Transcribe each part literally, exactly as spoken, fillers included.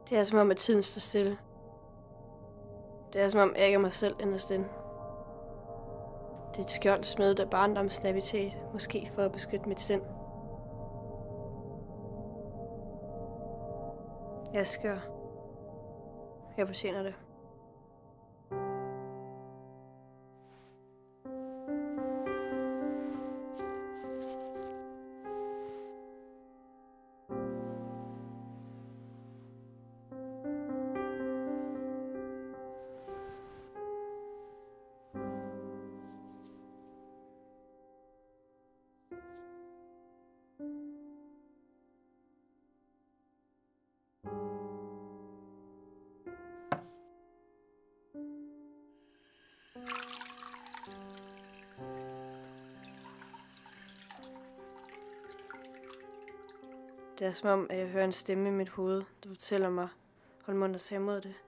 Det er som om, at tiden står stille. Det er som om, jeg ikke er mig selv inderst inde. Det er et skjold smedet af barndomsnavitet, måske for at beskytte mit sind. Jeg er skør. Jeg fortjener det. Det er som om, at jeg hører en stemme i mit hoved, der fortæller mig, hold mund og tag imod det.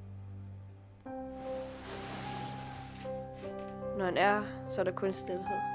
Når han er, så er der kun stillhed.